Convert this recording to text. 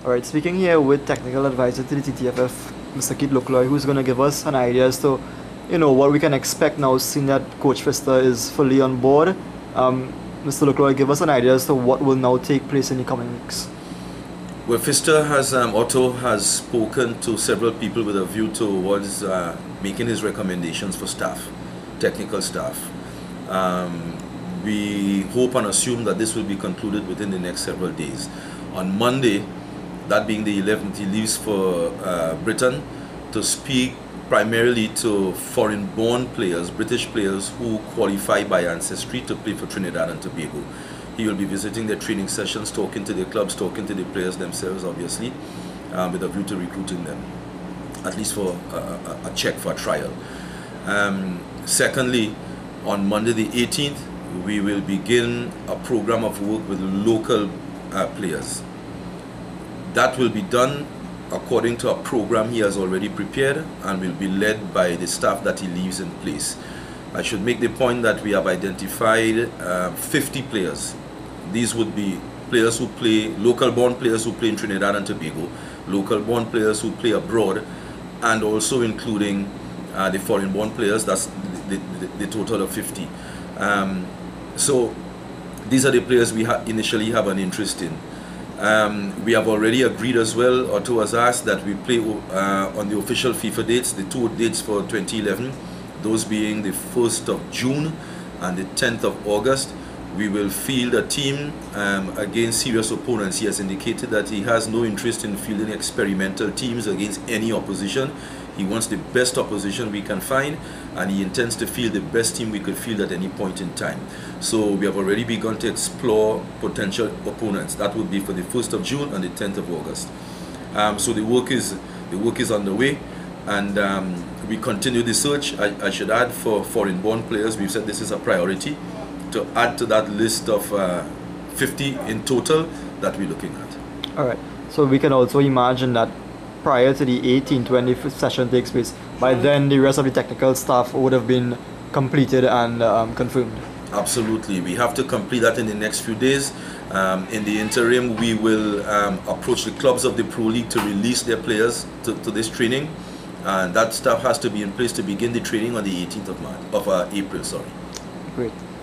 All right, speaking here with technical advisor to the TTFF, Mr. Keith Locloy, who's going to give us an idea as to, what we can expect now, seeing that Coach Pfister is fully on board. Mr. Locloy, give us an idea as to what will now take place in the coming weeks. Well, Pfister has, Otto has spoken to several people with a view towards making his recommendations for staff, technical staff. We hope and assume that this will be concluded within the next several days. On Monday, that being the 11th, he leaves for Britain to speak primarily to foreign-born players, British players who qualify by ancestry to play for Trinidad and Tobago. He will be visiting their training sessions, talking to the clubs, talking to the players themselves, obviously, with a view to recruiting them, at least for a check for a trial. Secondly, on Monday the 18th, we will begin a program of work with local players. That will be done according to a program he has already prepared and will be led by the staff that he leaves in place. I should make the point that we have identified 50 players. These would be players who play, local-born players who play in Trinidad and Tobago, local-born players who play abroad, and also including the foreign-born players. That's the total of 50. So these are the players we initially have an interest in. We have already agreed as well, Otto has asked that we play on the official FIFA dates, the two dates for 2011, those being the 1st of June and the 10th of August. We will field a team against serious opponents. He has indicated that he has no interest in fielding experimental teams against any opposition. He wants the best opposition we can find, and he intends to field the best team we could field at any point in time. So we have already begun to explore potential opponents. That would be for the 1st of June and the 10th of August. So the work is underway, and we continue the search. I should add, for foreign-born players, we've said this is a priority, to add to that list of 50 in total that we're looking at. All right, so we can also imagine that prior to the 18th, when the session takes place, by then the rest of the technical staff would have been completed and confirmed. Absolutely, we have to complete that in the next few days. In the interim, we will approach the clubs of the Pro League to release their players to this training, and that staff has to be in place to begin the training on the 18th of April. Sorry. Great.